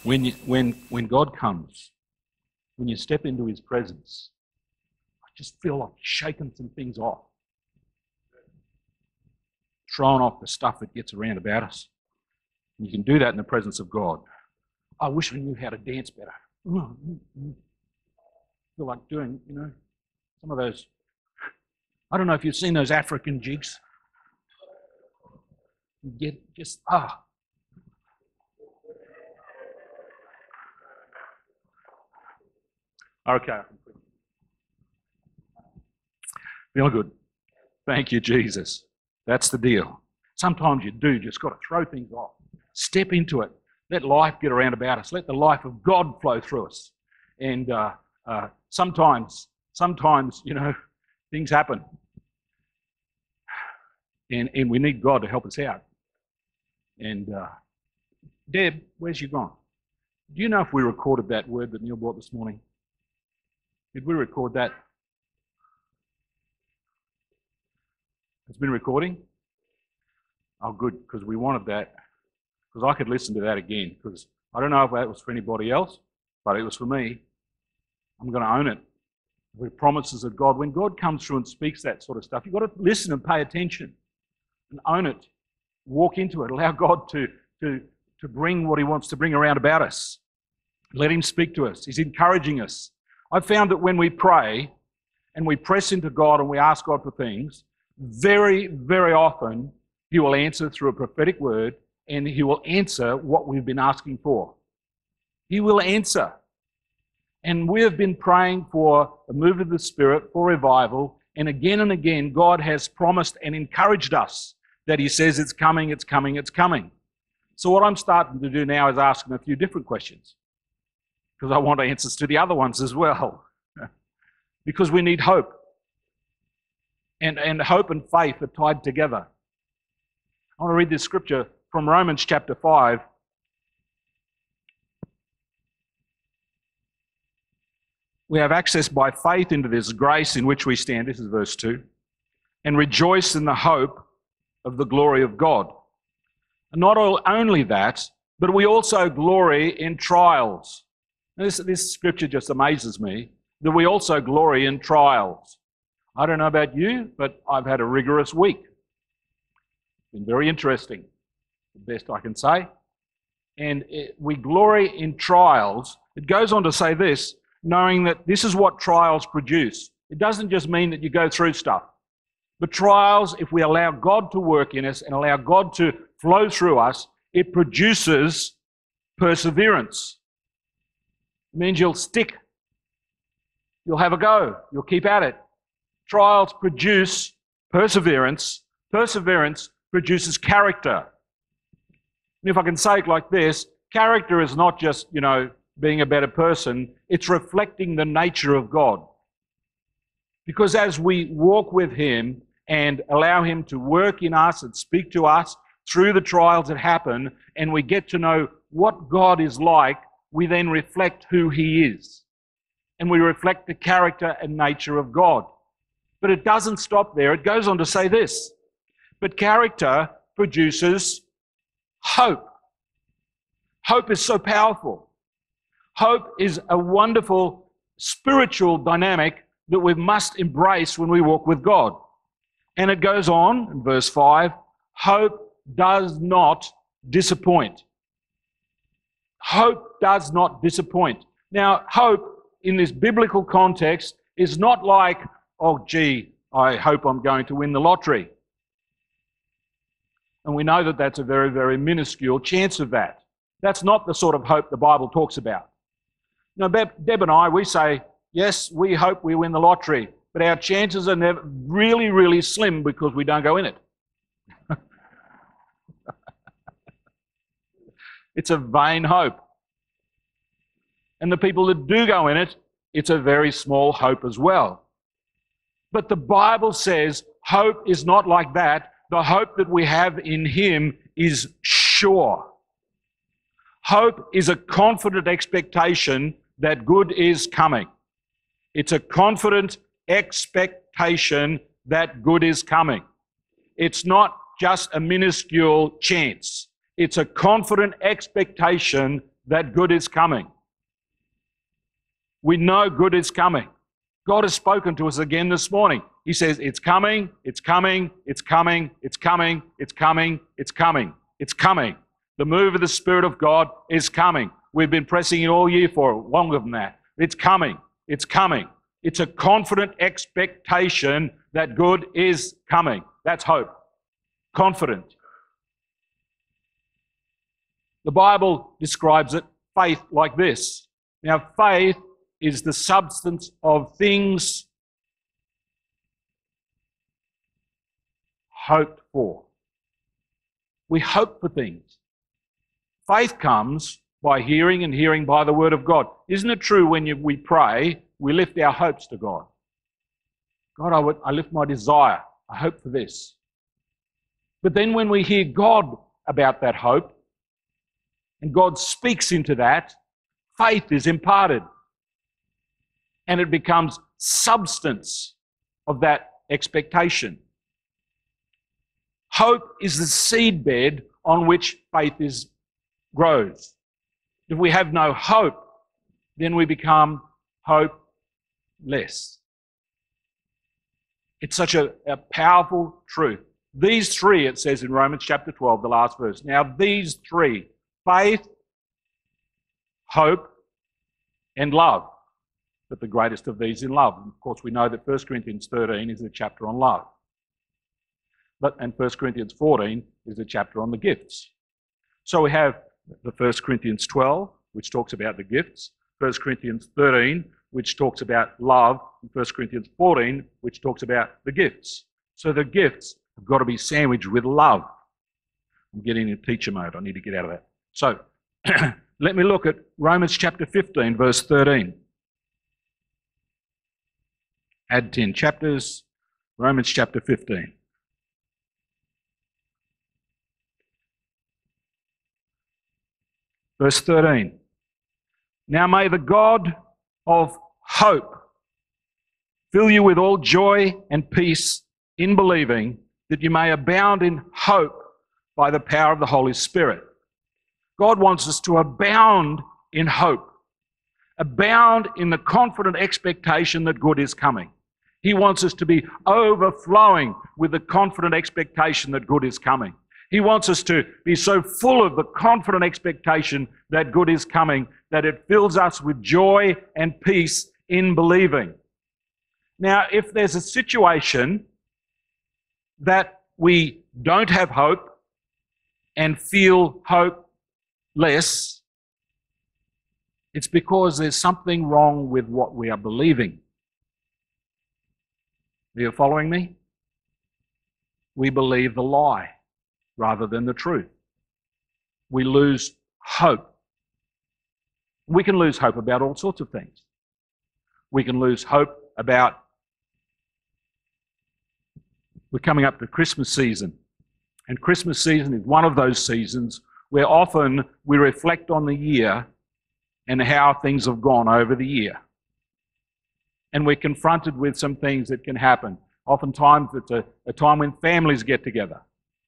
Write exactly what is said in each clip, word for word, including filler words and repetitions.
When, you, when, when God comes, when you step into his presence, I just feel like shaking some things off. Throwing off the stuff that gets around about us. And you can do that in the presence of God. I wish I knew how to dance better. I feel like doing, you know, some of those. I don't know if you've seen those African jigs. You get just, ah. Okay. Feel good. Thank you, Jesus. That's the deal. Sometimes you do just got to throw things off. Step into it. Let life get around about us. Let the life of God flow through us. And uh, uh, sometimes, sometimes, you know, things happen. And, and we need God to help us out. And uh, Deb, where's you gone? Do you know if we recorded that word that Neil brought this morning? Did we record that? It's been recording? Oh, good, because we wanted that. Because I could listen to that again. Because I don't know if that was for anybody else, but it was for me. I'm going to own it. The promises of God. When God comes through and speaks that sort of stuff, you've got to listen and pay attention and own it. Walk into it. Allow God to, to, to bring what he wants to bring around about us. Let him speak to us. He's encouraging us. I've found that when we pray and we press into God and we ask God for things, very, very often he will answer through a prophetic word, and he will answer what we've been asking for. He will answer. And we have been praying for a move of the Spirit, for revival, and again and again God has promised and encouraged us that he says it's coming, it's coming, it's coming. So what I'm starting to do now is ask him a few different questions, because I want answers to the other ones as well. Because we need hope. And, and hope and faith are tied together. I want to read this scripture from Romans chapter five. We have access by faith into this grace in which we stand, this is verse two, and rejoice in the hope of the glory of God. And not all, only that, but we also glory in trials. This, this scripture just amazes me, that we also glory in trials. I don't know about you, but I've had a rigorous week. It's been very interesting, the best I can say. And it, we glory in trials. It goes on to say this, knowing that this is what trials produce. It doesn't just mean that you go through stuff. But trials, if we allow God to work in us and allow God to flow through us, it produces perseverance. It means you'll stick. You'll have a go. You'll keep at it. Trials produce perseverance. Perseverance produces character. And if I can say it like this, character is not just, you know, being a better person. It's reflecting the nature of God. Because as we walk with him and allow him to work in us and speak to us through the trials that happen, and we get to know what God is like, we then reflect who he is. And we reflect the character and nature of God. But it doesn't stop there. It goes on to say this. But character produces hope. Hope is so powerful. Hope is a wonderful spiritual dynamic that we must embrace when we walk with God. And it goes on in verse five, hope does not disappoint. Hope does not disappoint. Now, hope in this biblical context is not like, oh, gee, I hope I'm going to win the lottery. And we know that that's a very, very minuscule chance of that. That's not the sort of hope the Bible talks about. Now, Deb and I, we say, yes, we hope we win the lottery, but our chances are never really, really slim because we don't go in it. It's a vain hope. And the people that do go in it, it's a very small hope as well. But the Bible says hope is not like that. The hope that we have in him is sure. Hope is a confident expectation that good is coming. It's a confident expectation that good is coming. It's not just a minuscule chance. It's a confident expectation that good is coming. We know good is coming. God has spoken to us again this morning. He says, it's coming, it's coming, it's coming, it's coming, it's coming, it's coming, it's coming. The move of the Spirit of God is coming. We've been pressing it all year for it, longer than that. It's coming, it's coming. It's a confident expectation that good is coming. That's hope. Confident. The Bible describes it, faith, like this. Now, faith is the substance of things hoped for. We hope for things. Faith comes by hearing, and hearing by the word of God. Isn't it true when you, we pray, we lift our hopes to God? God, I, would, I lift my desire. I hope for this. But then when we hear God about that hope, and God speaks into that, faith is imparted. And it becomes substance of that expectation. Hope is the seedbed on which faith is, grows. If we have no hope, then we become hopeless. It's such a, a powerful truth. These three, it says in Romans chapter twelve, the last verse. Now these three, faith, hope, and love. But the greatest of these in love. And of course, we know that First Corinthians thirteen is a chapter on love. But, and First Corinthians fourteen is a chapter on the gifts. So we have the First Corinthians twelve, which talks about the gifts. First Corinthians thirteen, which talks about love. And First Corinthians fourteen, which talks about the gifts. So the gifts have got to be sandwiched with love. I'm getting into teacher mode. I need to get out of that. So let me look at Romans chapter fifteen, verse thirteen. Add ten chapters, Romans chapter fifteen. Verse thirteen. Now may the God of hope fill you with all joy and peace in believing, that you may abound in hope by the power of the Holy Spirit. God wants us to abound in hope. Abound in the confident expectation that good is coming. He wants us to be overflowing with the confident expectation that good is coming. He wants us to be so full of the confident expectation that good is coming that it fills us with joy and peace in believing. Now, if there's a situation that we don't have hope and feel hopeless, it's because there's something wrong with what we are believing. Are you following me? We believe the lie rather than the truth. We lose hope. We can lose hope about all sorts of things. We can lose hope about, we're coming up to Christmas season, and Christmas season is one of those seasons where often we reflect on the year and how things have gone over the year. And we're confronted with some things that can happen. Oftentimes it's a, a time when families get together.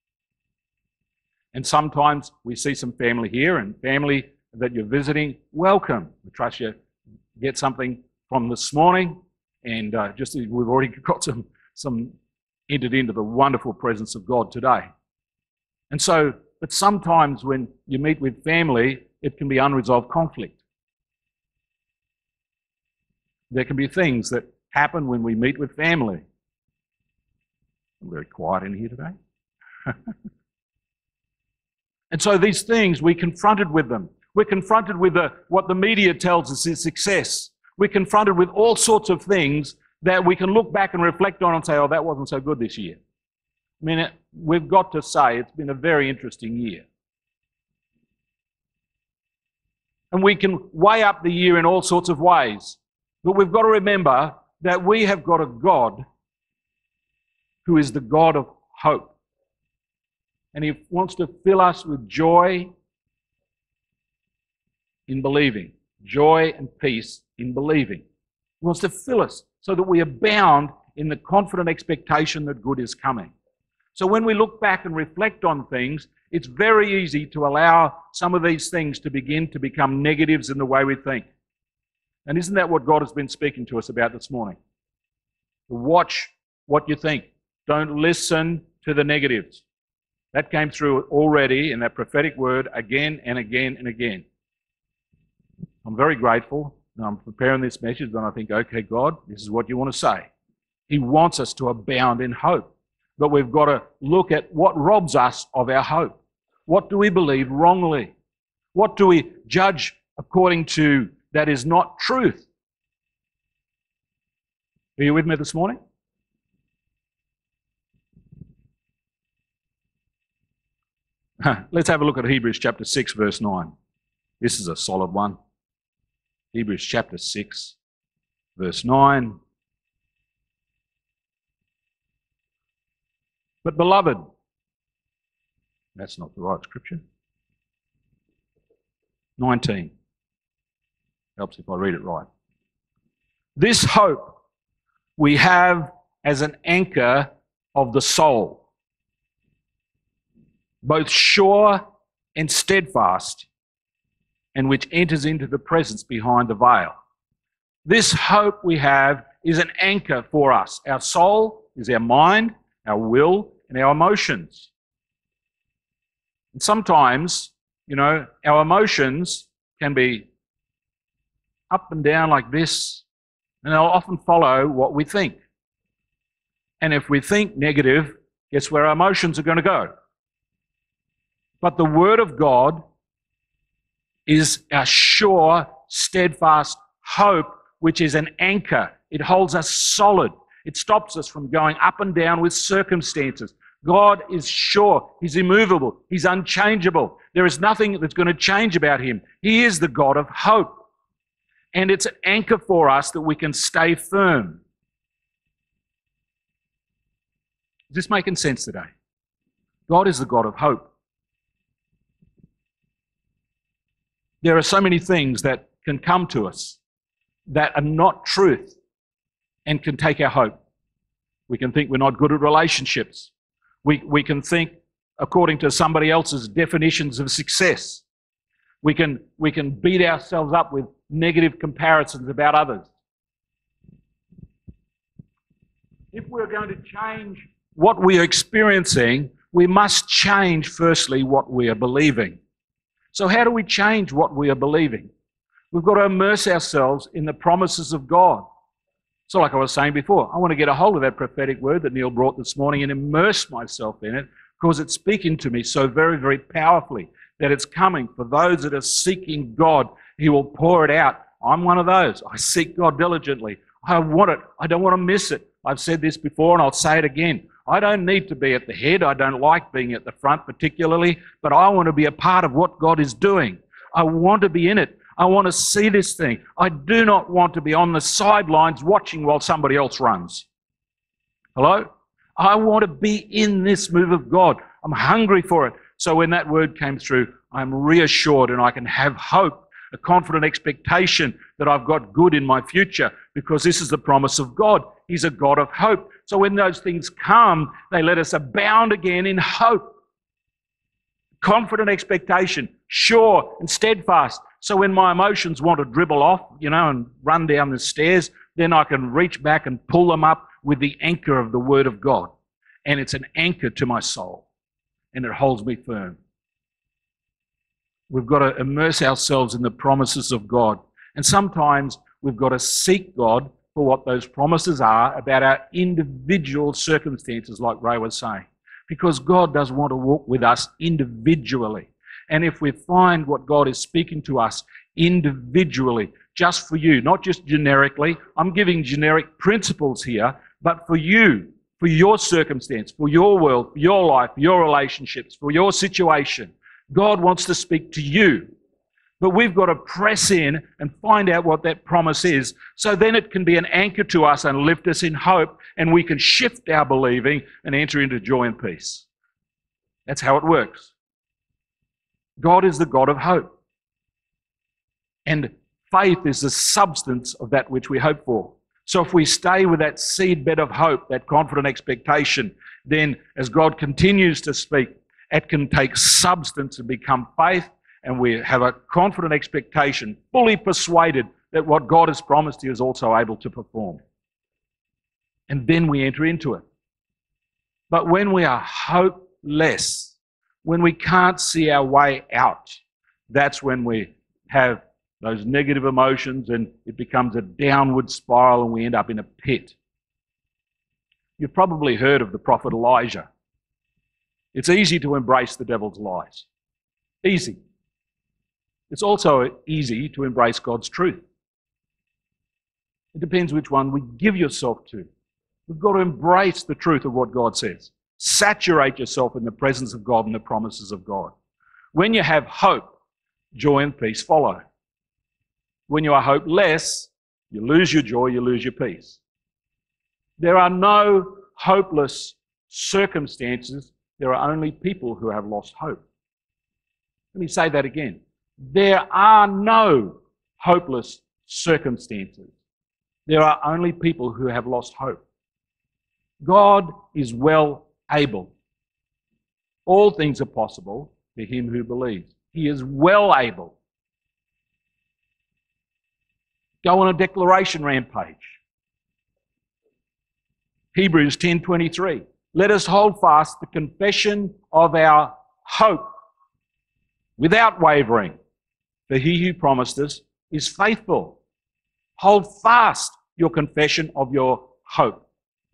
And sometimes we see some family here, and family that you're visiting, welcome. We trust you get something from this morning, and uh, just we've already got some, some entered into the wonderful presence of God today. And so, but sometimes when you meet with family, it can be unresolved conflict. There can be things that happen when we meet with family. I'm very quiet in here today. And so these things, we're confronted with them. We're confronted with the, what the media tells us is success. We're confronted with all sorts of things that we can look back and reflect on and say, oh, that wasn't so good this year. I mean, it, we've got to say it's been a very interesting year. And we can weigh up the year in all sorts of ways. But we've got to remember that we have got a God who is the God of hope. And He wants to fill us with joy in believing. Joy and peace in believing. He wants to fill us so that we abound in the confident expectation that good is coming. So when we look back and reflect on things, it's very easy to allow some of these things to begin to become negatives in the way we think. And isn't that what God has been speaking to us about this morning? Watch what you think. Don't listen to the negatives. That came through already in that prophetic word again and again and again. I'm very grateful. I'm preparing this message and I think, okay, God, this is what you want to say. He wants us to abound in hope. But we've got to look at what robs us of our hope. What do we believe wrongly? What do we judge according to that is not truth? Are you with me this morning? Let's have a look at Hebrews chapter six, verse nine. This is a solid one. Hebrews chapter six, verse nine. But beloved, that's not the right scripture. nineteen. Helps if I read it right. This hope we have as an anchor of the soul, both sure and steadfast, and which enters into the presence behind the veil. This hope we have is an anchor for us. Our soul is our mind, our will, and our emotions. And sometimes, you know, our emotions can be up and down like this, and they'll often follow what we think. And if we think negative, guess where our emotions are going to go? But the Word of God is our sure, steadfast hope, which is an anchor. It holds us solid. It stops us from going up and down with circumstances. God is sure. He's immovable. He's unchangeable. There is nothing that's going to change about him. He is the God of hope. And it's an anchor for us that we can stay firm. Is this making sense today? God is the God of hope. There are so many things that can come to us that are not truth and can take our hope. We can think we're not good at relationships. We, we can think according to somebody else's definitions of success. We can, we can beat ourselves up with negative comparisons about others. If we're going to change what we are experiencing, we must change, firstly, what we are believing. So how do we change what we are believing? We've got to immerse ourselves in the promises of God. So like I was saying before, I want to get a hold of that prophetic word that Neil brought this morning and immerse myself in it because it's speaking to me so very, very powerfully that it's coming for those that are seeking God. He will pour it out. I'm one of those. I seek God diligently. I want it. I don't want to miss it. I've said this before and I'll say it again. I don't need to be at the head. I don't like being at the front particularly, but I want to be a part of what God is doing. I want to be in it. I want to see this thing. I do not want to be on the sidelines watching while somebody else runs. Hello? I want to be in this move of God. I'm hungry for it. So when that word came through, I'm reassured and I can have hope, a confident expectation that I've got good in my future because this is the promise of God. He's a God of hope. So when those things come, they let us abound again in hope. Confident expectation, sure and steadfast. So when my emotions want to dribble off, you know, and run down the stairs, then I can reach back and pull them up with the anchor of the Word of God. And it's an anchor to my soul. And it holds me firm. We've got to immerse ourselves in the promises of God. And sometimes we've got to seek God for what those promises are about our individual circumstances, like Ray was saying. Because God does want to walk with us individually. And if we find what God is speaking to us individually, just for you, not just generically, I'm giving generic principles here, but for you, for your circumstance, for your world, for your life, for your relationships, for your situation, God wants to speak to you. But we've got to press in and find out what that promise is, so then it can be an anchor to us and lift us in hope, and we can shift our believing and enter into joy and peace. That's how it works. God is the God of hope. And faith is the substance of that which we hope for. So if we stay with that seedbed of hope, that confident expectation, then as God continues to speak, it can take substance and become faith, and we have a confident expectation, fully persuaded that what God has promised He is also able to perform. And then we enter into it. But when we are hopeless, when we can't see our way out, that's when we have those negative emotions and it becomes a downward spiral and we end up in a pit. You've probably heard of the prophet Elijah. It's easy to embrace the devil's lies. Easy. It's also easy to embrace God's truth. It depends which one we give yourself to. We've got to embrace the truth of what God says. Saturate yourself in the presence of God and the promises of God. When you have hope, joy and peace follow. When you are hopeless, you lose your joy, you lose your peace. There are no hopeless circumstances. There are only people who have lost hope. Let me say that again. There are no hopeless circumstances. There are only people who have lost hope. God is well able. All things are possible to him who believes. He is well able. Go on a declaration rampage. Hebrews ten twenty-three. Let us hold fast the confession of our hope without wavering, for he who promised us is faithful. Hold fast your confession of your hope.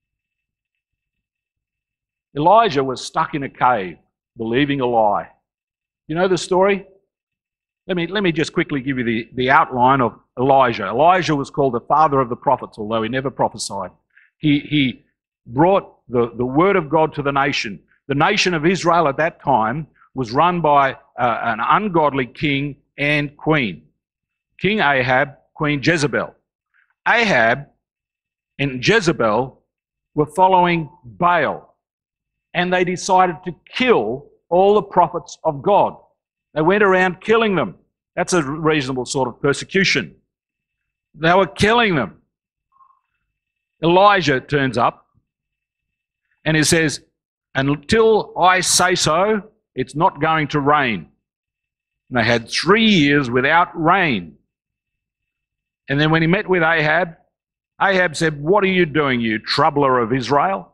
Elijah was stuck in a cave, believing a lie. You know the story? Let me, let me just quickly give you the, the outline of Elijah. Elijah was called the father of the prophets, although he never prophesied. He, he brought the, the word of God to the nation. The nation of Israel at that time was run by uh, an ungodly king and queen. King Ahab, Queen Jezebel. Ahab and Jezebel were following Baal, and they decided to kill all the prophets of God. They went around killing them. That's a reasonable sort of persecution. They were killing them. Elijah turns up and he says, until I say so, it's not going to rain. And they had three years without rain. And then when he met with Ahab, Ahab said, what are you doing, you troubler of Israel?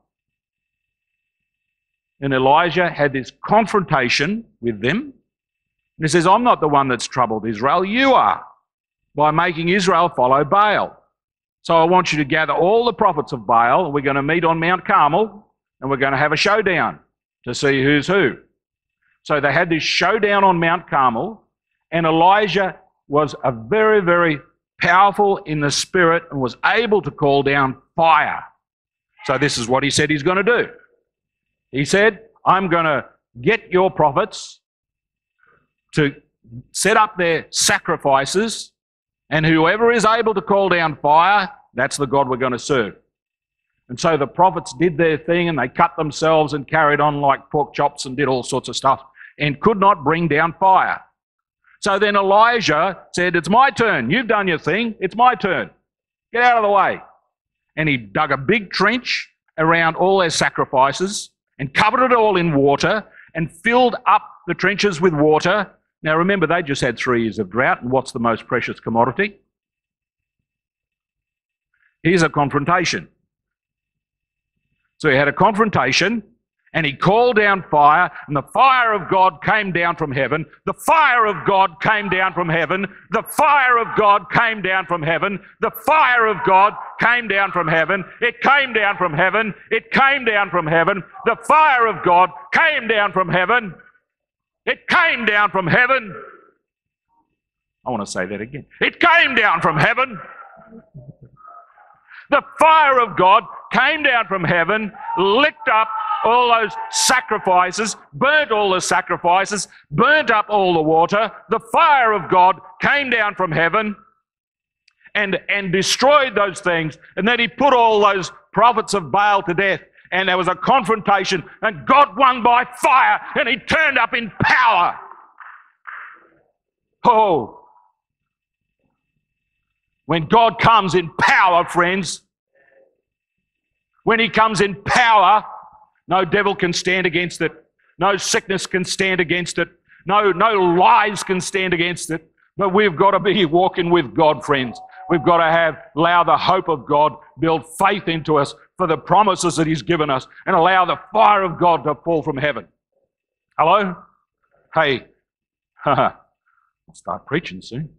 And Elijah had this confrontation with them. And he says, I'm not the one that's troubled Israel, you are, by making Israel follow Baal. So I want you to gather all the prophets of Baal, and we're going to meet on Mount Carmel, and we're going to have a showdown to see who's who. So they had this showdown on Mount Carmel, and Elijah was a very, very powerful in the spirit and was able to call down fire. So this is what he said he's going to do. He said, I'm going to get your prophets to set up their sacrifices, and whoever is able to call down fire, that's the God we're going to serve. And so the prophets did their thing, and they cut themselves and carried on like pork chops and did all sorts of stuff and could not bring down fire. So then Elijah said, it's my turn. You've done your thing. It's my turn. Get out of the way. And he dug a big trench around all their sacrifices and covered it all in water and filled up the trenches with water. Now remember, they just had three years of drought, and what's the most precious commodity? Here's a confrontation. So he had a confrontation, and he called down fire, and the fire of God came down from heaven. The fire of God came down from heaven. The fire of God came down from heaven. The fire of God came down from heaven. It came down from heaven. It came down from heaven. The fire of God came down from heaven. It came down from heaven. I want to say that again. It came down from heaven. The fire of God came down from heaven, licked up all those sacrifices, burnt all the sacrifices, burnt up all the water. The fire of God came down from heaven and, and destroyed those things. And then he put all those prophets of Baal to death. And there was a confrontation, and God won by fire, and he turned up in power. Oh. When God comes in power, friends, When he comes in power, no devil can stand against it. No sickness can stand against it. No, no lies can stand against it. But we've got to be walking with God, friends. We've got to have, allow the hope of God, build faith into us for the promises that he's given us, and allow the fire of God to fall from heaven. Hello? Hey, I'll start preaching soon.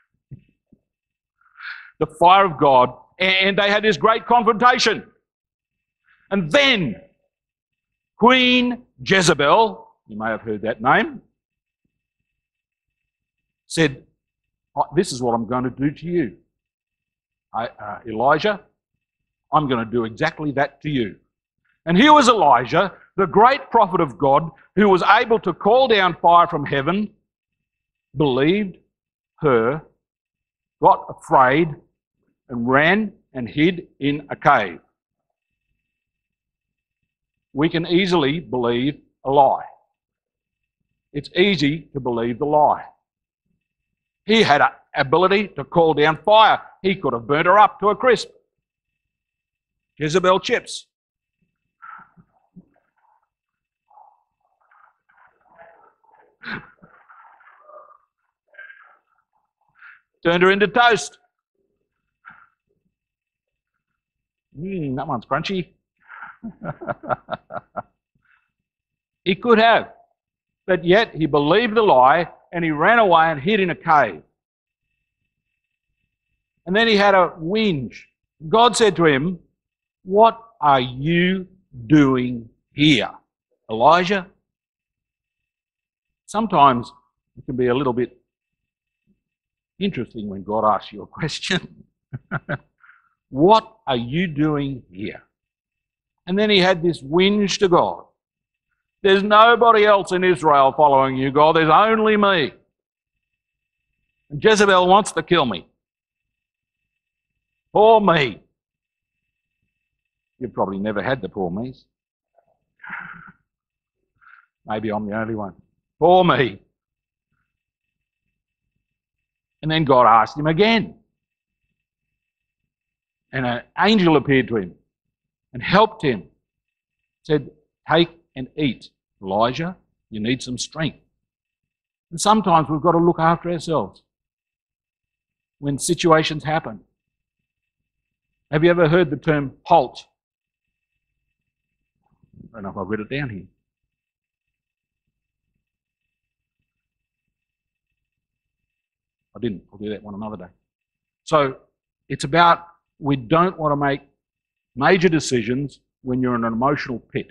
The fire of God, and they had this great confrontation. And then Queen Jezebel, you may have heard that name, said, oh, this is what I'm going to do to you. I, uh, Elijah, I'm going to do exactly that to you. And here was Elijah, the great prophet of God, who was able to call down fire from heaven, believed her, got afraid, and ran and hid in a cave. We can easily believe a lie. It's easy to believe the lie. He had an ability to call down fire. He could have burnt her up to a crisp. Jezebel chips. Turned her into toast. Mmm, that one's crunchy. He could have, but yet he believed the lie and he ran away and hid in a cave. And then he had a whinge. God said to him, what are you doing here, Elijah? Sometimes it can be a little bit interesting when God asks you a question. What are you doing here? And then he had this whinge to God. There's nobody else in Israel following you, God. There's only me. And Jezebel wants to kill me. Poor me. You've probably never had the poor me's. Maybe I'm the only one. Poor me. And then God asked him again. And an angel appeared to him and helped him. Said, take and eat, Elijah. You need some strength. And sometimes we've got to look after ourselves when situations happen. Have you ever heard the term halt? I don't know if I've read it down here. I didn't. I'll do that one another day. So it's about, we don't want to make major decisions when you're in an emotional pit.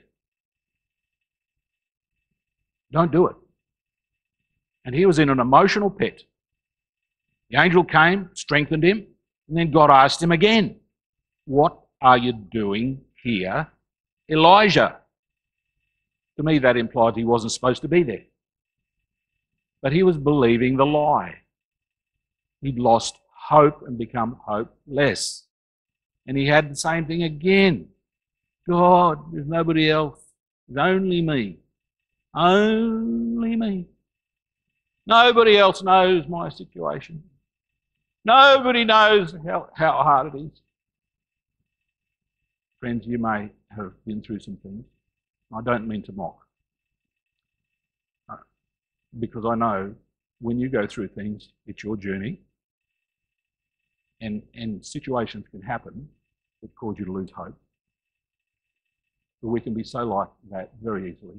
Don't do it. And he was in an emotional pit. The angel came, strengthened him, and then God asked him again, what are you doing here, Elijah? To me, that implied he wasn't supposed to be there. But he was believing the lie. He'd lost hope and become hopeless. And he had the same thing again. God, there's nobody else. There's only me. Only me. Nobody else knows my situation. Nobody knows how, how hard it is. Friends, you may have been through some things. I don't mean to mock. Because I know when you go through things, it's your journey. And, and situations can happen that cause you to lose hope. But we can be so like that very easily.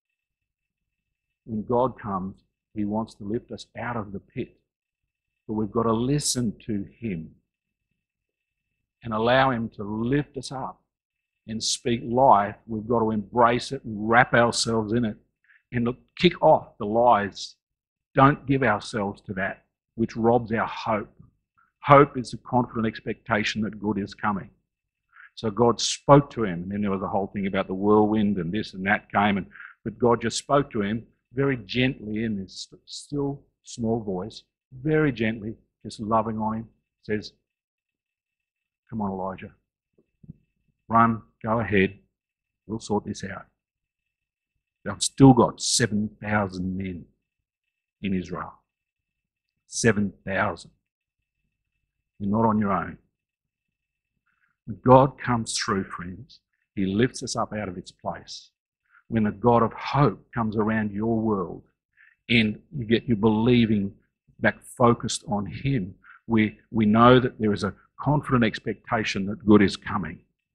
When God comes, he wants to lift us out of the pit. But we've got to listen to him and allow him to lift us up and speak life. We've got to embrace it and wrap ourselves in it and look, kick off the lies. Don't give ourselves to that, which robs our hope. Hope is a confident expectation that good is coming. So God spoke to him, and then there was a whole thing about the whirlwind and this and that came, and but God just spoke to him very gently in this still small voice, very gently, just loving on him, says, come on, Elijah, run, go ahead, we'll sort this out. I've still got seven thousand men in Israel. seven thousand. You're not on your own. When God comes through, friends, he lifts us up out of its place. When the God of hope comes around your world and you get you believing back focused on him, we, we know that there is a confident expectation that good is coming.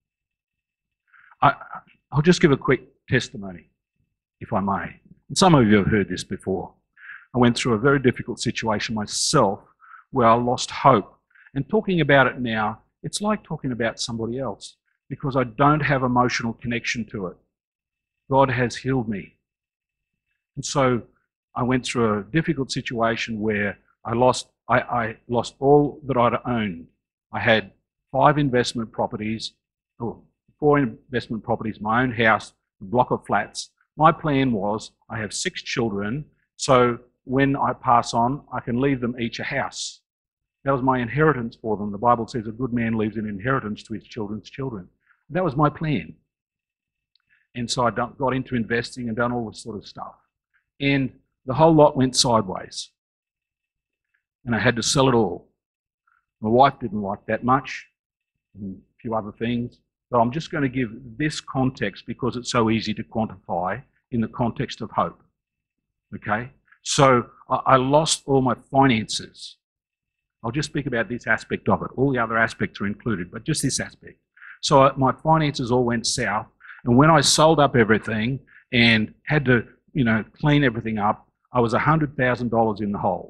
I, I'll just give a quick testimony, if I may. And some of you have heard this before. I went through a very difficult situation myself where I lost hope. And talking about it now, it's like talking about somebody else because I don't have emotional connection to it. God has healed me. And so I went through a difficult situation where I lost, I, I lost all that I'd owned. I had five investment properties, or four investment properties, my own house, a block of flats. My plan was I have six children, so when I pass on, I can leave them each a house. That was my inheritance for them. The Bible says a good man leaves an inheritance to his children's children. That was my plan. And so I got into investing and done all this sort of stuff. And the whole lot went sideways. And I had to sell it all. My wife didn't like that much, and a few other things. But I'm just going to give this context because it's so easy to quantify in the context of hope. Okay? So I lost all my finances. I'll just speak about this aspect of it. All the other aspects are included, but just this aspect. So my finances all went south. And when I sold up everything and had to, you know, clean everything up, I was one hundred thousand dollars in the hole.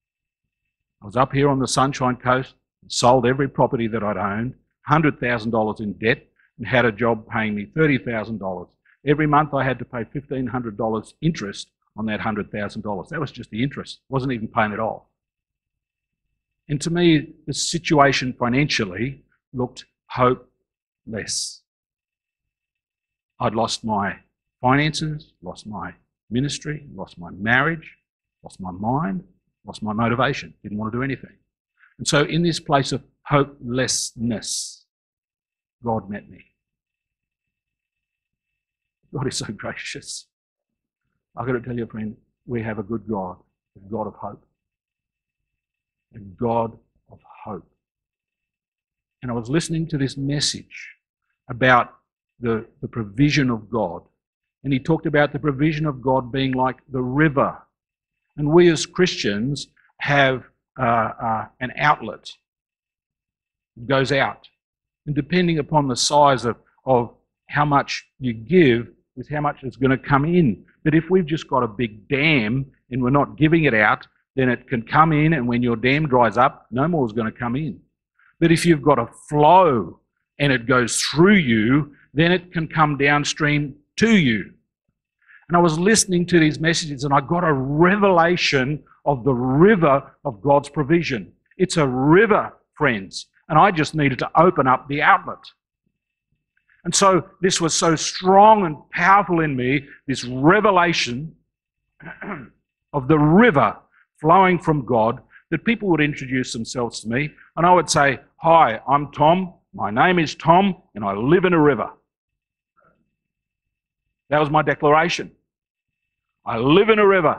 I was up here on the Sunshine Coast, sold every property that I'd owned, one hundred thousand dollars in debt, and had a job paying me thirty thousand dollars. Every month I had to pay fifteen hundred dollars interest on that one hundred thousand dollars. That was just the interest. I wasn't even paying it off. And to me, the situation financially looked hopeless. I'd lost my finances, lost my ministry, lost my marriage, lost my mind, lost my motivation, didn't want to do anything. And so in this place of hopelessness, God met me. God is so gracious. I've got to tell you, friend, we have a good God, a God of hope. A God of hope. And I was listening to this message about the, the provision of God. And he talked about the provision of God being like the river. And we as Christians have uh, uh, an outlet. It goes out. And depending upon the size of, of how much you give is how much is going to come in. But if we've just got a big dam and we're not giving it out, then it can come in, and when your dam dries up, no more is going to come in. But if you've got a flow and it goes through you, then it can come downstream to you. And I was listening to these messages and I got a revelation of the river of God's provision. It's a river, friends, and I just needed to open up the outlet. And so this was so strong and powerful in me, this revelation of the river flowing from God, that people would introduce themselves to me and I would say, "Hi, I'm Tom, my name is Tom, and I live in a river." That was my declaration. I live in a river.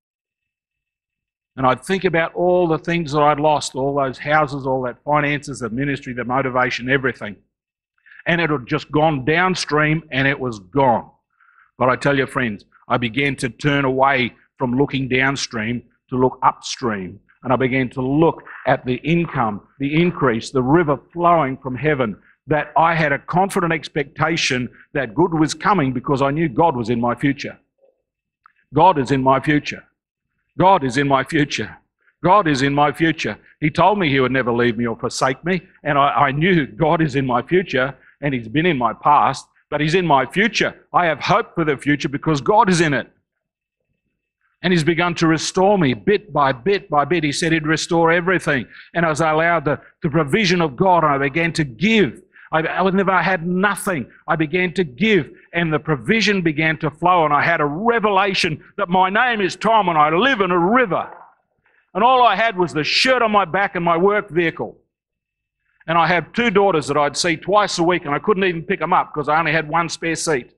And I'd think about all the things that I'd lost, all those houses, all that finances, the ministry, the motivation, everything. And it had just gone downstream and it was gone. But I tell you, friends, I began to turn away from looking downstream to look upstream. And I began to look at the income, the increase, the river flowing from heaven, that I had a confident expectation that good was coming because I knew God was in my future. God is in my future. God is in my future. God is in my future. He told me he would never leave me or forsake me, and I, I knew God is in my future, and he's been in my past, but he's in my future. I have hope for the future because God is in it. And he's begun to restore me bit by bit by bit. He said he'd restore everything. And as I allowed the, the provision of God, I began to give. I, I never had nothing. I began to give, and the provision began to flow, and I had a revelation that my name is Tom and I live in a river. And all I had was the shirt on my back and my work vehicle. And I have two daughters that I'd see twice a week, and I couldn't even pick them up because I only had one spare seat.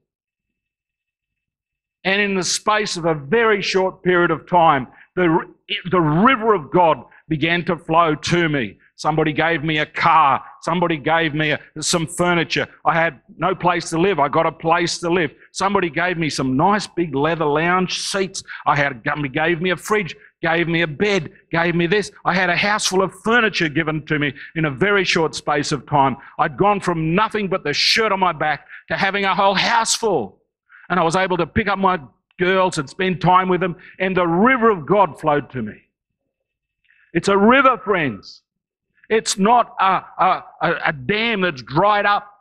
And in the space of a very short period of time, the, the river of God began to flow to me. Somebody gave me a car. Somebody gave me a, some furniture. I had no place to live. I got a place to live. Somebody gave me some nice big leather lounge seats. I had, somebody gave me a fridge, gave me a bed, gave me this. I had a house full of furniture given to me in a very short space of time. I'd gone from nothing but the shirt on my back to having a whole house full. And I was able to pick up my girls and spend time with them, and the river of God flowed to me. It's a river, friends. It's not a, a, a dam that's dried up.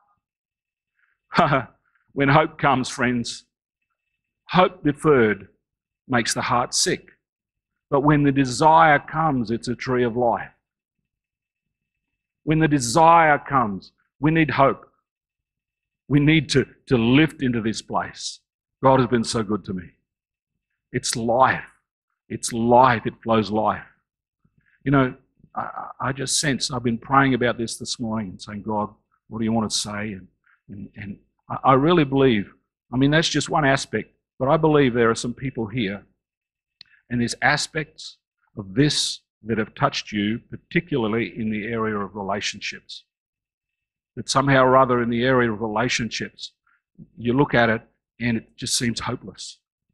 When hope comes, friends, hope deferred makes the heart sick. But when the desire comes, it's a tree of life. When the desire comes, we need hope. We need to, to lift into this place. God has been so good to me. It's life. It's life. It flows life. You know, I, I just sense, I've been praying about this this morning and saying, God, what do you want to say? And, and, and I, I really believe, I mean, that's just one aspect, but I believe there are some people here, and there's aspects of this that have touched you, particularly in the area of relationships. That somehow or other in the area of relationships, you look at it and it just seems hopeless.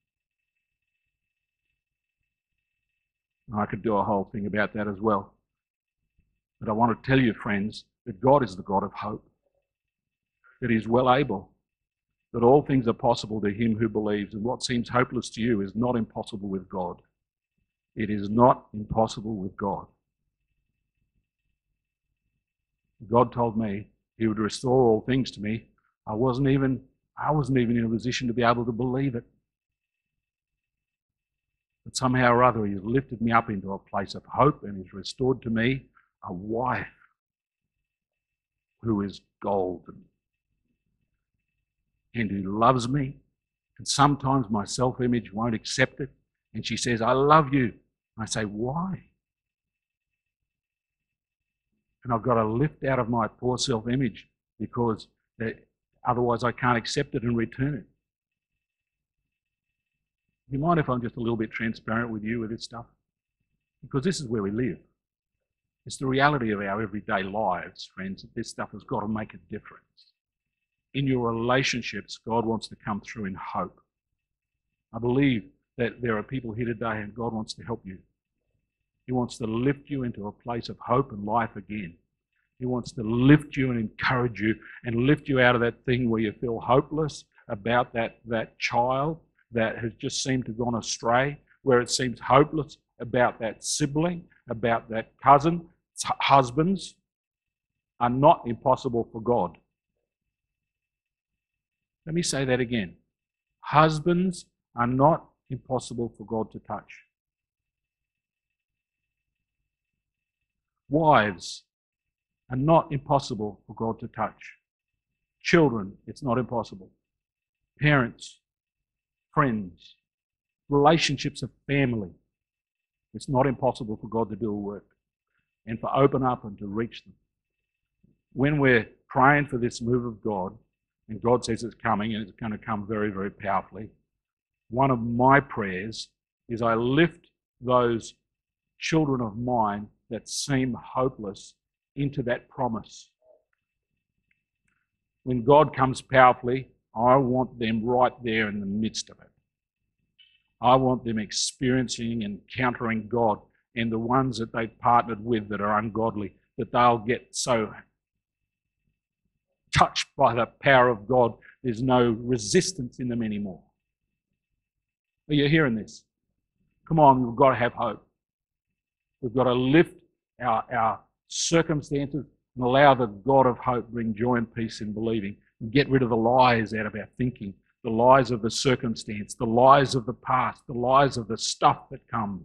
I could do a whole thing about that as well. But I want to tell you, friends, that God is the God of hope. That He's well able. That all things are possible to him who believes. And what seems hopeless to you is not impossible with God. It is not impossible with God. God told me He would restore all things to me. I wasn't even, I wasn't even in a position to be able to believe it. But somehow or other, He's lifted me up into a place of hope, and He's restored to me a wife who is golden and who loves me. And sometimes my self-image won't accept it. And she says, I love you. I say, why? And I've got to lift out of my poor self-image because otherwise I can't accept it and return it. Do you mind if I'm just a little bit transparent with you with this stuff? Because this is where we live. It's the reality of our everyday lives, friends, that this stuff has got to make a difference. In your relationships, God wants to come through in hope. I believe that there are people here today and God wants to help you. He wants to lift you into a place of hope and life again. He wants to lift you and encourage you and lift you out of that thing where you feel hopeless about that, that child that has just seemed to have gone astray, where it seems hopeless about that sibling, about that cousin. Husbands are not impossible for God. Let me say that again. Husbands are not impossible for God to touch. Wives are not impossible for God to touch. Children, it's not impossible. Parents, friends, relationships of family, it's not impossible for God to do a work and for open up and to reach them. When we're praying for this move of God, and God says it's coming and it's going to come very, very powerfully, one of my prayers is I lift those children of mine that seem hopeless into that promise. When God comes powerfully, I want them right there in the midst of it. I want them experiencing and encountering God, and the ones that they've partnered with that are ungodly, that they'll get so touched by the power of God, there's no resistance in them anymore. Are you hearing this? Come on, we've got to have hope. We've got to lift our, our circumstances and allow the God of hope bring joy and peace in believing, and get rid of the lies out of our thinking, the lies of the circumstance, the lies of the past, the lies of the stuff that comes.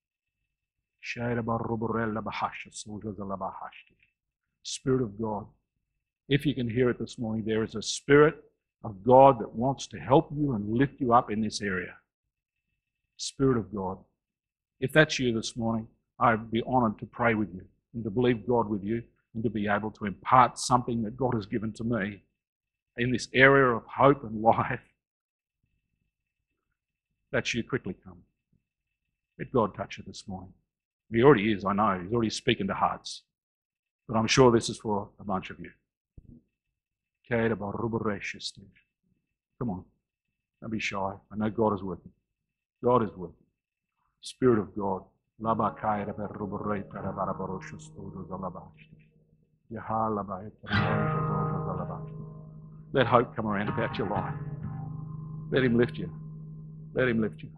Spirit of God, if you can hear it this morning, there is a Spirit of God that wants to help you and lift you up in this area. Spirit of God. If that's you this morning, I'd be honoured to pray with you and to believe God with you and to be able to impart something that God has given to me in this area of hope and life. That's you, quickly come. Let God touch you this morning. He already is, I know. He's already speaking to hearts. But I'm sure this is for a bunch of you. Come on. Don't be shy. I know God is with you. God is with you. Spirit of God. Let hope come around about your life. Let him lift you. Let him lift you.